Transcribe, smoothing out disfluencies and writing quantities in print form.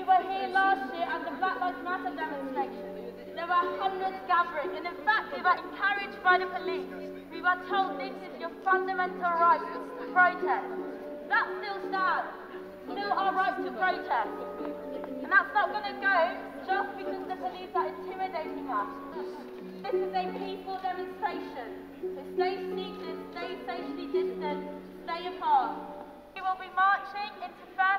were here last year at the Black Lives Matter demonstration. There were hundreds gathering, and in fact we were encouraged by the police. We were told this is your fundamental right to protest. That still stands. Still our right to protest. And that's not going to go just because the police are intimidating us. This is a peaceful demonstration. So stay seated, stay socially distant, stay apart. We will be marching into